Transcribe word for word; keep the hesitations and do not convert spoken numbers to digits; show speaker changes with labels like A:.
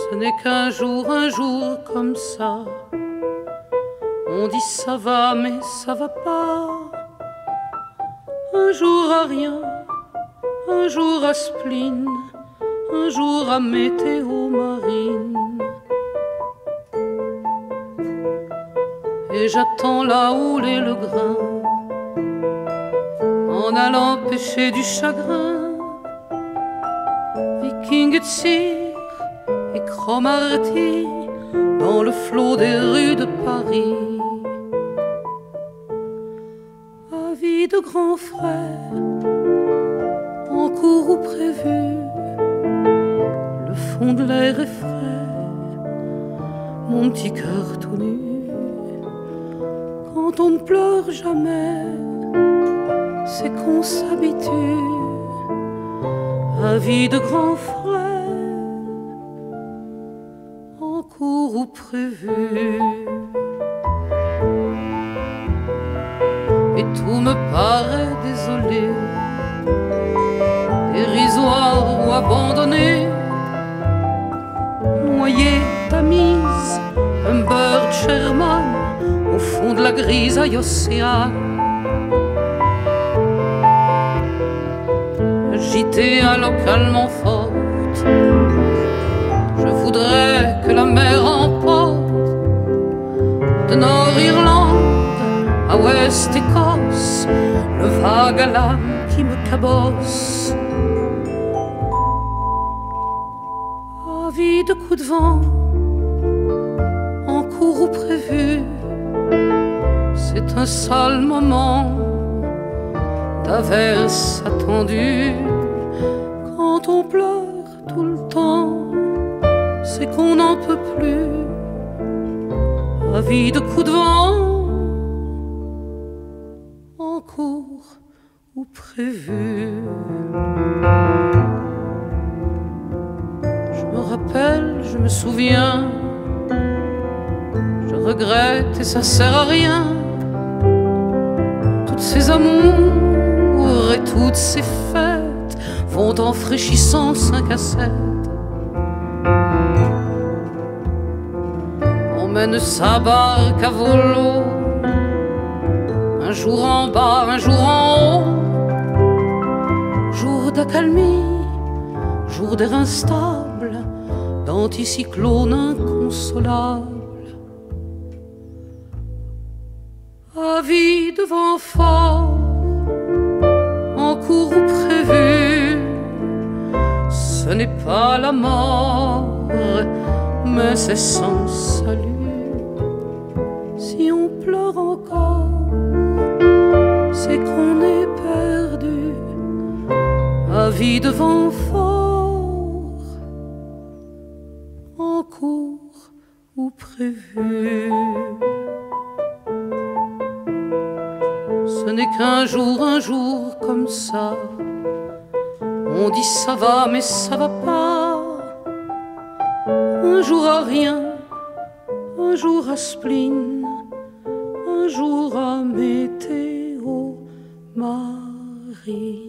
A: Ce n'est qu'un jour, un jour comme ça. On dit ça va, mais ça va pas. Un jour à rien, un jour à spleen, un jour à météo marine. Et j'attends là où l'est le grain, en allant pêcher du chagrin. Viking et Tyr et Cromarty dans le flot des rues de Paris. Avis de grand frère, en cours ou prévu, le fond de l'air est frais, mon petit cœur tout nu. Quand on ne pleure jamais, c'est qu'on s'habitue. Avis de grand frère, en cours ou prévu. Et tout me paraît désolé, dérisoire ou abandonné, noyé, Tamise, un bird Sherman au fond de la grisaille océane. Agitée localement forte, je voudrais que la mer emporte de Nord-Irlande à Ouest-Écosse le vague à l'âme qui me cabosse. Avis de coups de vent, en cours ou prévu, c'est un sale moment d'averse attendue. Quand on pleure tout le temps, c'est qu'on n'en peut plus. Avis de coups de vent, en cours ou prévu. Je me rappelle, je me souviens, je regrette et ça sert à rien. Toutes ces amours et toutes ces fêtes vont en fraîchissant cinq à sept. On mène sa barque à volo, un jour en bas, un jour en haut. Jour d'accalmie, jour d'air instable, d'anticyclone inconsolable. Avis de vent fort, en cours ou prévu, ce n'est pas la mort, mais c'est sans salut. Si on pleure encore, c'est qu'on est perdu. Avis de vent fort, en cours ou prévu. Ce n'est qu'un jour, un jour comme ça. On dit ça va, mais ça va pas. Un jour à rien, un jour à spleen, un jour à météo marine.